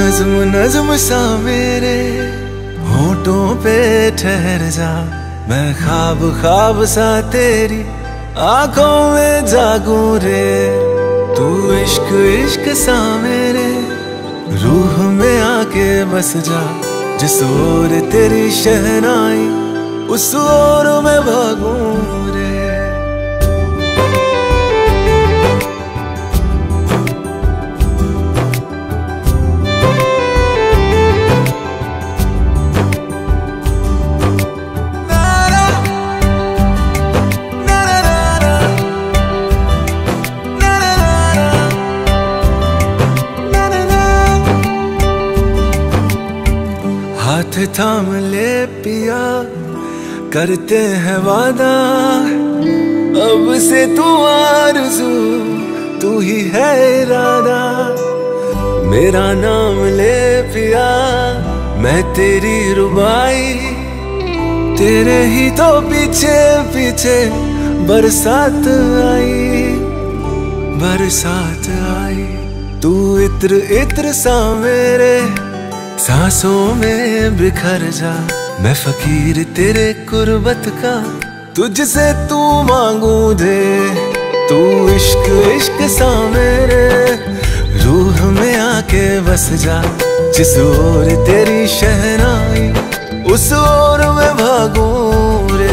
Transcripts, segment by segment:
नज्म नज्म सा मेरे होठों पे ठहर जा, मैं ख्वाब ख्वाब सा तेरी आंखों में जागूं रे। तू इश्क इश्क सा मेरे रूह में आके बस जा, जिस ओर तेरी शहनाई उस ओर मैं भागूं रे। हाथ थाम ले पिया, करते हैं वादा, अब से तू आरज़ू तू ही है इरादा। मेरा नाम ले पिया, मैं तेरी रुबाई, तेरे ही तो पीछे पीछे बरसात आई, बरसात आई। तू इत्र इत्र सा मेरे सांसों में बिखर जा, मैं फकीर तेरे कुर्बत का, तुझसे तू मांगू दे। तू इश्क इश्क सा मेरे रूह में आके बस जा, जिस ओर तेरी शहनाई उस ओर मैं भागूं रे।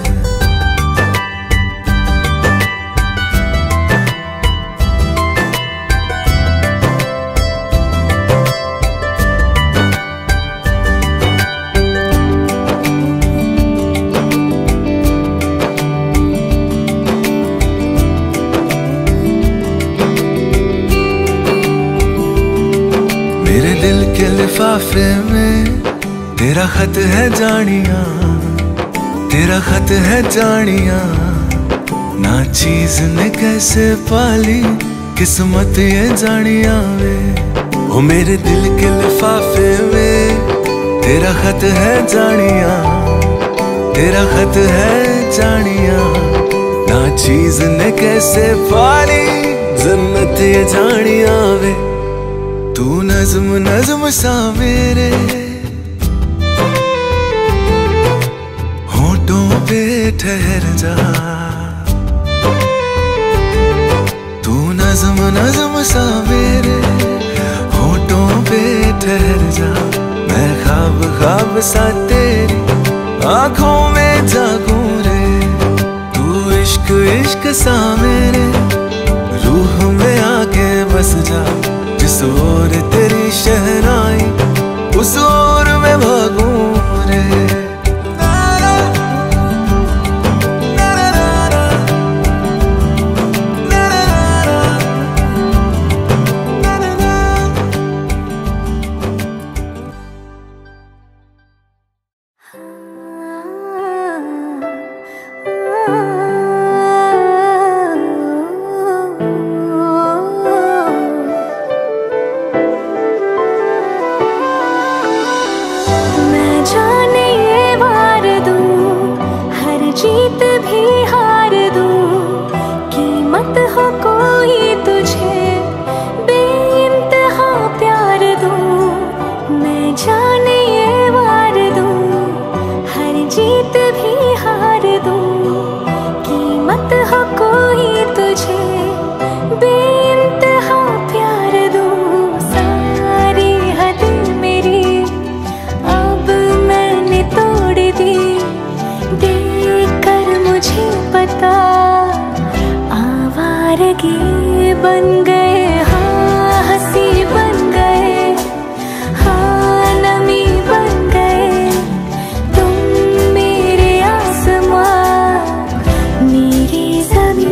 मेरे दिल के लिफाफे में तेरा खत है जानिया, तेरा खत है जानिया। ना चीज ने कैसे पाली किस्मत ये जानिया वे। ओ मेरे दिल के लिफाफे में तेरा खत है जानिया, तेरा खत है जानिया। ना चीज ने कैसे पाली जन्नत ये जानिया वे। तू नज्म नज्म सा मेरे होठों पे ठहर जा, तू नज्म नज्म सा मेरे होठों पे ठहर जा। मैं ख्वाब ख्वाब सा तेरी आंखों में जागूं रे। तू इश्क इश्क सा मेरे रूह में आके बस जा, जिस ओर तेरी शहनाई उस ओर मैं भागूं रे। जीत भी हार दूं, कीमत हो कोई तुझे बेइंतहा प्यार दूं। मैं जाने ये वार दूं, हर जीत भी हार दूं, कीमत हो कोई तुझे बेइंतहा प्यार दूं। सारी हद मेरी अब मैंने तोड़ दी, मुझे पता आवारगी बन गए, हाँ हंसी बन गए, हाँ नमी बन गए। तुम मेरे आसमां मेरी ज़मीं।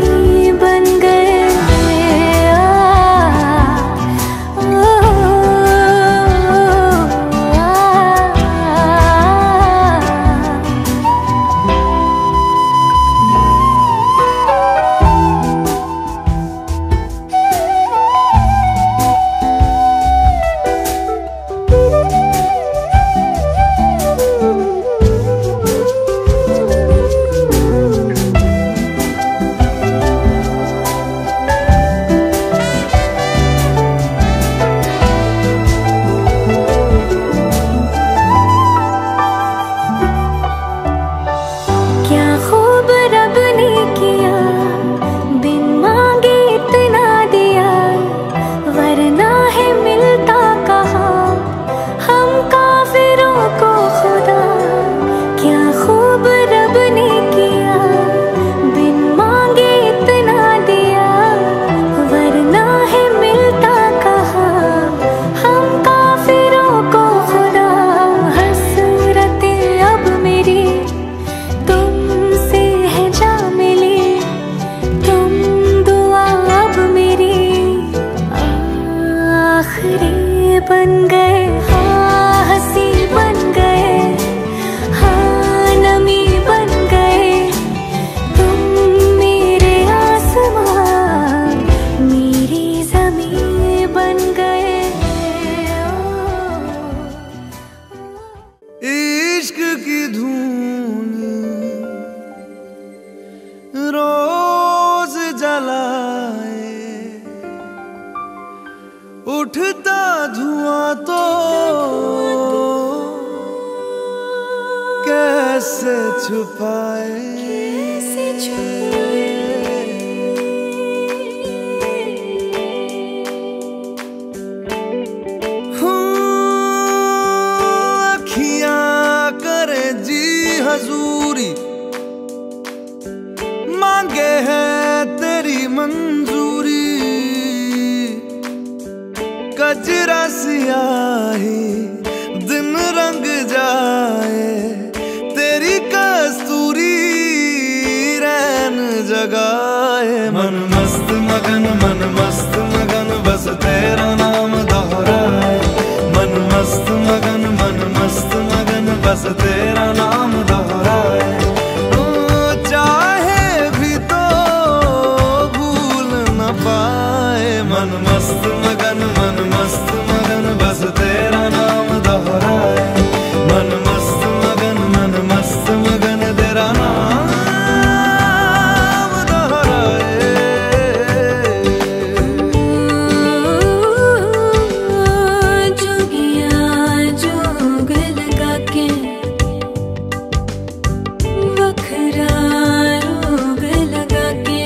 बन गए, हाँ हंसी बन गए, हाँ नमी बन गए। तुम मेरे आसमान, मेरी ज़मीं बन गए। इश्क की धून रोज जलाए, उठता धुआं तो कैसे छुपाए। अखियां करे जी हजूरी, मांगे है तेरी मंजूरी। कजरा सियाही दिन रंग जाए, तेरी कस्तूरी रैन जगाए। मन मस्त मगन, मन मस्त मगन, बस तेरा नाम दोहराए। मन मस्त मगन, मन मस्त मगन, बस तेरा नाम दोहराए। चाहे भी तो भूल न पाए। मन मस्त मगन, मन मस्त मगन, बस तेरा नाम दोहराए। मन मस्त मगन, मन मस्त मगन, तेरा नाम दोहराए। जोगिया जोग लगा के, वखरा रोग लगा के,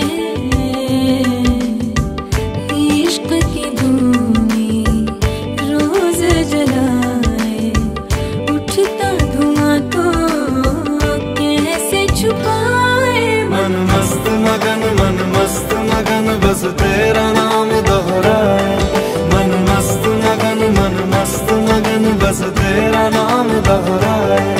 इश्क की धूनी रोज जलाए, उठता धुआं तो कैसे छुपाए। मन मस्त मगन, मन मस्त मगन, बस तेरा नाम दोहराए। मन मस्त मगन, मन मस्त मगन, बस तेरा नाम दोहराए।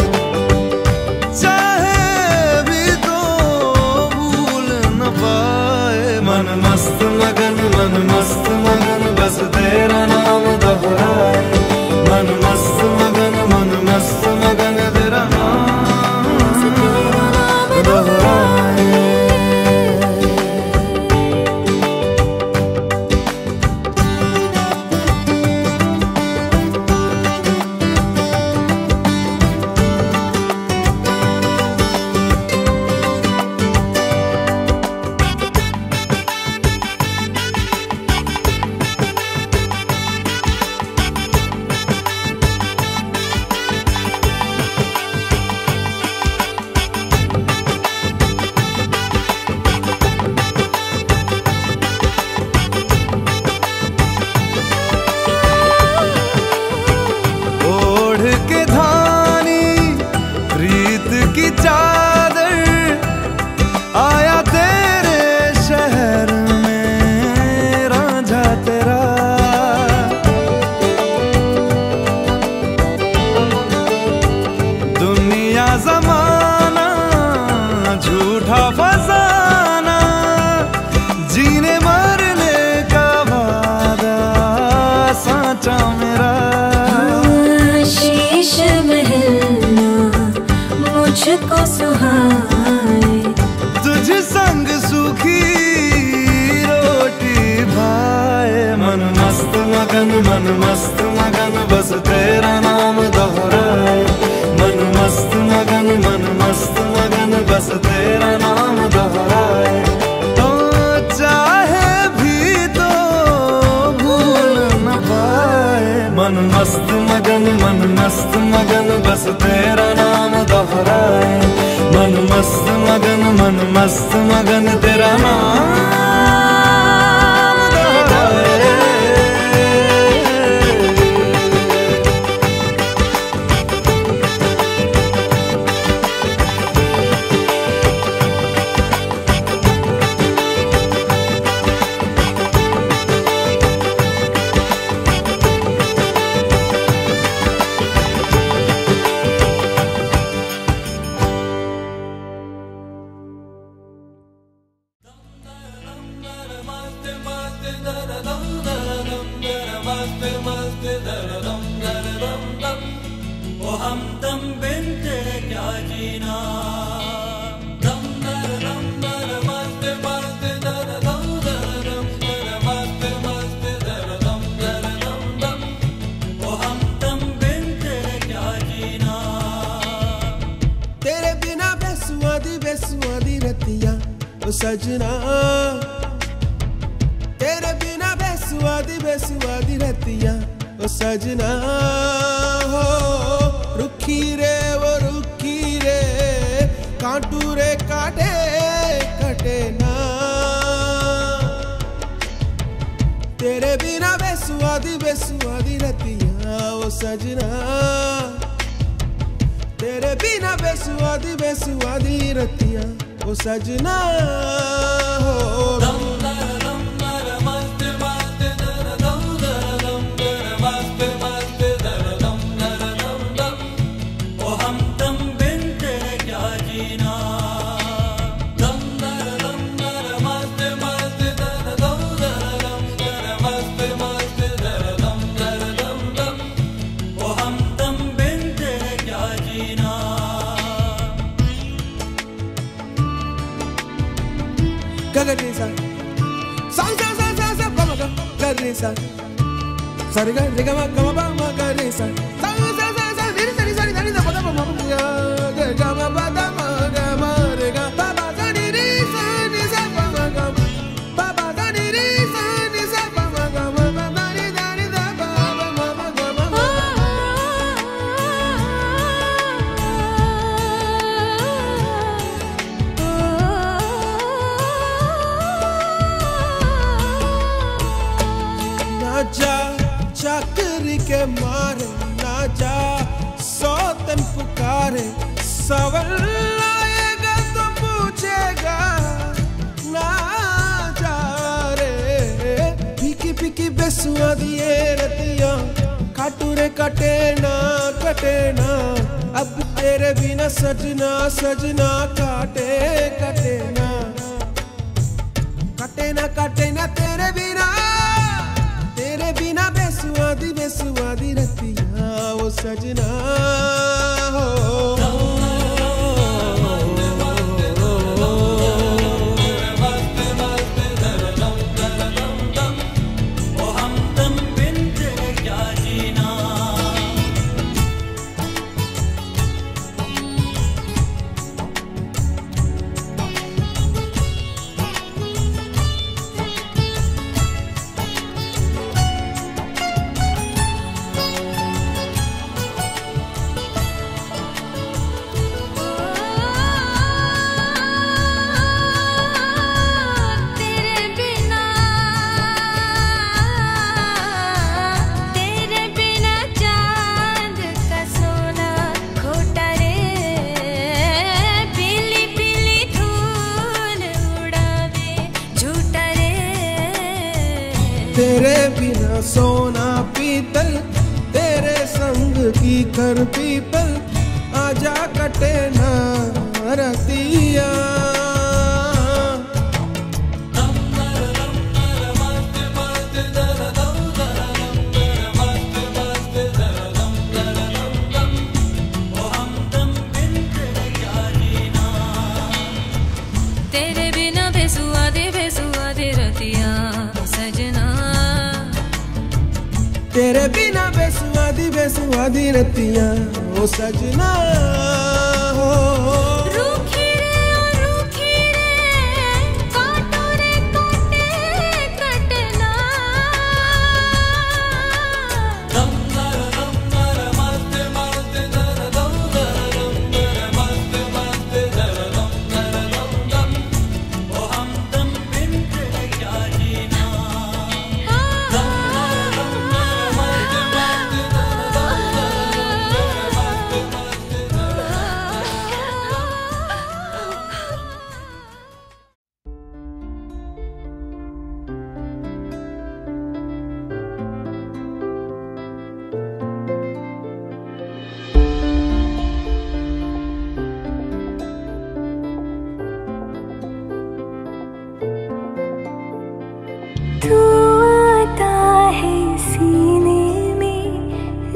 चाहे भी तो भूल न पाए। मन मस्त मगन, मन मस्त मगन, बस तेरा नाम दोहराए। मन मस्त मगन, मन मस्त मगन, तेरा नाम दोहराए। ओढ़ के धानी प्रीत की चादर, आया तेरे शहर में रांझा तेरा। दुनिया जमाना झूठा फसाना, जीने मरने का वादा साचा मेरा। शीश महलना मुझको सुहाए, तुझ संग सूखी रोटी भाए। मन मस्त मगन, मन मस्त मगन, बस तेरा नाम दोहराए। मन मस्त मगन, मन मस्त मगन, बस तेरा नाम दोहराए। तो चाहे भी तो भूल न पाए। मन मस्त मगन, मन मस्त मगन, बस तेरा नाम दोहराए। मन मस्त मगन, मन मस्त मगन, तेरा नाम दोहराए। दम दर दम दम, ओ हमदम बिन तेरे क्या जीना। दम दर मस्त मस्त दर दम दर मस्त मस्त दर दम दम, ओ हमदम बिन तेरे क्या जीना। तेरे बिना बेसुआदी रतियां ओ सजना, तेरे बिना बेसुआदी रतियां ओ सजना। हो रुखी रे वो रुखी रे, कांटू रे काटे कटे ना। तेरे बिना बेसुआदी रतियां ओ सजना, तेरे बिना बेसुआदी रतियां ओ सजना। हो दम दर मस्त मस्त दर दम दर मस्त मस्त दर दम दम, ओ हमदम बिन तेरे क्या जीना। दम दर मस्त मस्त दर दम दर मस्त मस्त दर दम दम, ओ हमदम बिन तेरे क्या जीना। Gagarisa, sa gama gagarisa, sariga riga gama ba magarisa, sa niri da pada ba ma gama ba da ma gama riga ba ba da niri sa ni sa ba ma gama ba ba da niri sa ni sa ba ma gama ba da ni da ba ma gama. ना जा चाकरी के मारे, ना जा सौतन पुकारे, सवाल आएगा तो पूछेगा ना जा रे। फीकी फीकी बेसुआदी ये रतियां, काटू रे कटे ना अब तेरे बिना सजना काटे ना तेरे बिना बेसुआदी रतियां वो सजना। हो तेरे बिना सोना पीतल, तेरे संग की कर पीपल, आजा कटे ना रतिया। तेरे बिना बेसुआदी रतियां सजना, तेरे बिना बेसुआदी रतियां ओ सजना। हो रूखी रे कांटो रे काटे कटना। दम दर मस्त मस्त दर दम दर मस्त मस्त दर दम, ओ हमदम बिन तेरे क्या जीना।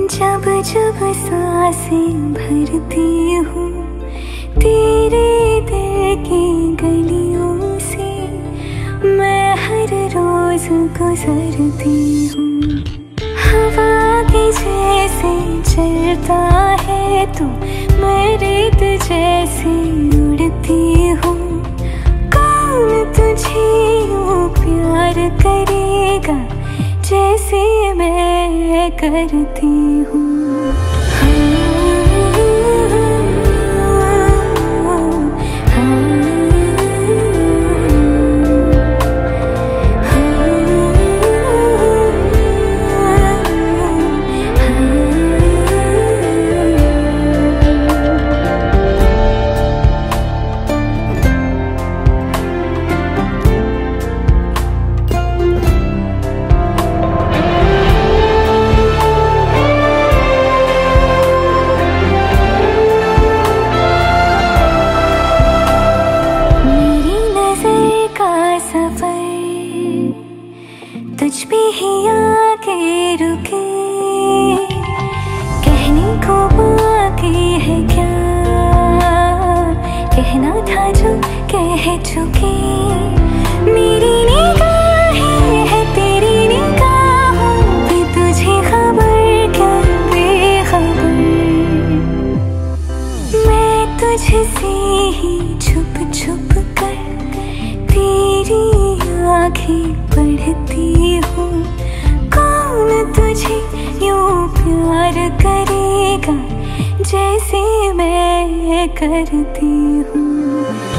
जब जब सांसें भरती हूँ तेरे दिल की गलियों से, मैं हर रोज गुजरती हूँ। हवा के जैसे चलता है तू, मैं रेत जैसे उड़ती हूँ। कौन तुझे यूँ प्यार करेगा जैसे मैं करती हूँ। तुझ पे ही आके रुके, कहने को बाकी है क्या, कहना था जो कह चुके। मेरी निगाहें है तेरी निगाहों पे, तुझे खबर क्या बेखबर। मैं तुझसे ही छुप छुप कर तेरी आँखें पढ़ती हूँ। कौन तुझे यूँ प्यार करेगा जैसे मैं करती हूँ।